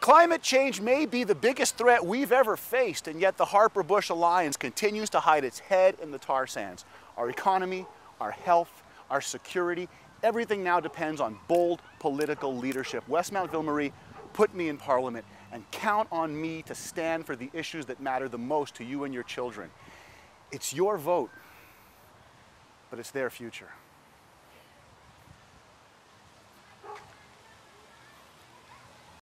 Climate change may be the biggest threat we've ever faced, and yet the Harper-Bush alliance continues to hide its head in the tar sands. Our economy, our health, our security, everything now depends on bold political leadership. Westmount Ville-Marie, put me in Parliament and count on me to stand for the issues that matter the most to you and your children. It's your vote, but it's their future.